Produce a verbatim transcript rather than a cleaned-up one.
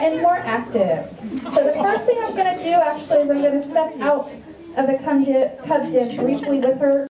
and more active. So the first thing I'm going to do actually is I'm going to step out of the cub den briefly with her.